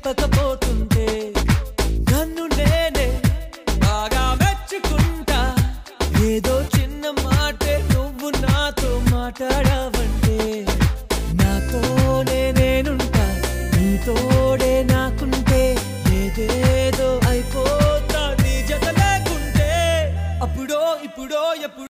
చెప్పకపోతుంటే నన్ను నేనే బాగా మెచ్చుకుంటా. ఏదో చిన్న మాటే నువ్వు నాతో మాట్లాడావంటే నాతోనే నేనుంటా, నీ తోడే నాకుంటా.